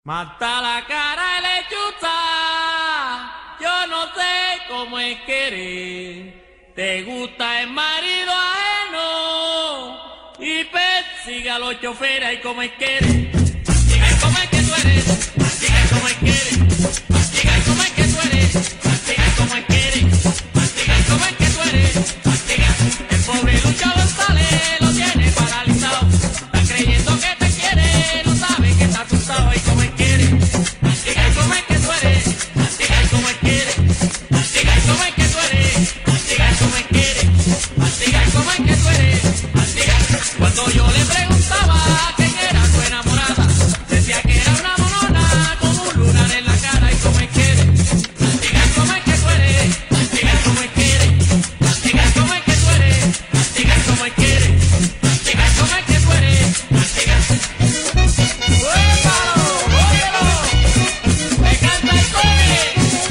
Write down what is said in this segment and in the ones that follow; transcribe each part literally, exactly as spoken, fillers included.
Mata la cara de lechuza, yo no sé cómo es querer. Te gusta el marido ajeno y persiga a los choferes y como es querer. Diga y cómo es que tú eres, diga y cómo es que eres, diga y cómo es que tú eres, diga y cómo es que eres, diga y cómo es que tú eres, diga. El pobre luchador sale, lo tiene paralizado, está creyendo que te quiere, no sabe que está asustado y cómo es que eres, diga y cómo es que tú eres, diga y cómo es que eres, diga y cómo es que tú eres, diga y cómo es que eres, diga y cómo es que tú eres, diga. Cuando yo le preguntaba quién era tu enamorada, decía que era una monona con un lunar en la cara y cómo es que eres, diga y cómo es que tú eres, diga y cómo es que eres, diga y cómo es que tú eres, diga y cómo es que eres, diga y cómo es que tú eres, diga. ¡Óyelo! ¡Óyelo! ¡Me canta el coque!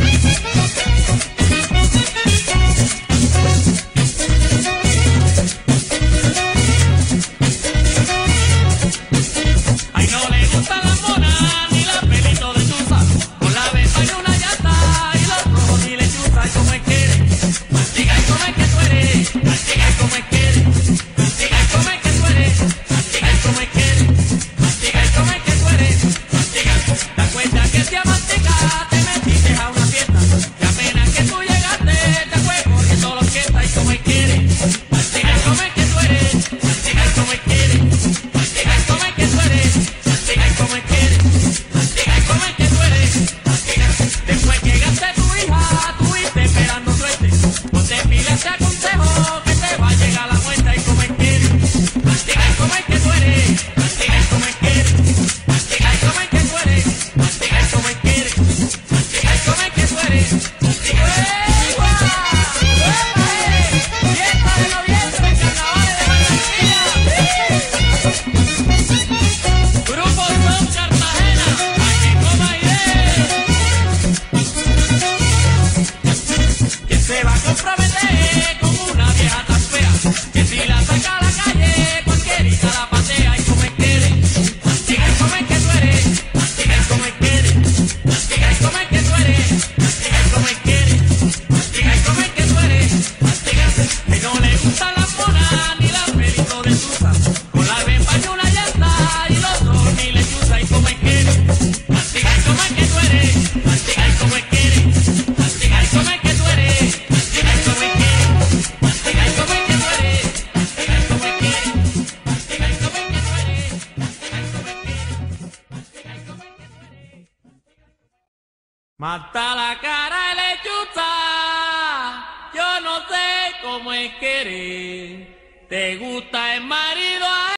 Ay, no le gustan las monas ni las pelitos de tusa, con la besa y una llanta y los rojos ni lechuza. Y cómo es que eres, diga y cómo es que tú eres, diga y cómo es que eres, diga y cómo es que tú eres, diga y cómo es que eres, diga y cómo es que tú eres, diga. ¿Te acuerdas que si a Martica te metiste a una fiesta y apenas que tú llegaste te fue corriendo la orquesta? Y cómo es que eres, diga y cómo es que tú eres, diga y cómo es que eres, diga y cómo es que tú eres, diga y cómo es que eres, diga y cómo es que tú eres, diga. Después que llegaste tu hija, tuviste esperando suerte, no te pides ese consejo que te va a llegar la muerte. Y cómo es que eres, diga y cómo es que tú eres, diga y cómo es que eres, diga y cómo es que tú eres, diga y cómo es que eres, diga y cómo es que tú eres, diga. ¡Eva! ¡Eva! ¡Fiesta de noviembre, carnavales de Barranquilla! Grupo Son Cartagena, a que coma iré. Que se va a comprometer con una vieja tan fea, que si la saca a la calle, cualquierita la patea. Y cómo es que eres, diga y cómo es que tú eres, diga y cómo es que eres, diga y cómo es que tú eres, diga y cómo es que eres, diga y cómo es que tú eres, diga. Que no le gustan las monas ni las pelitos de tusa, con la bemba y una llanta y los dos ni lechuza. Y cómo es que eres, diga y cómo es que tú eres, diga y cómo es que eres, diga y cómo es que tú eres, diga y cómo es que eres, diga y cómo es que tú eres, diga y cómo es que eres, diga y cómo es que tú eres, diga y cómo es que eres, diga y cómo es que tú eres. Mata la cara de lechuza, yo no sé cómo es querer. Te gusta el marido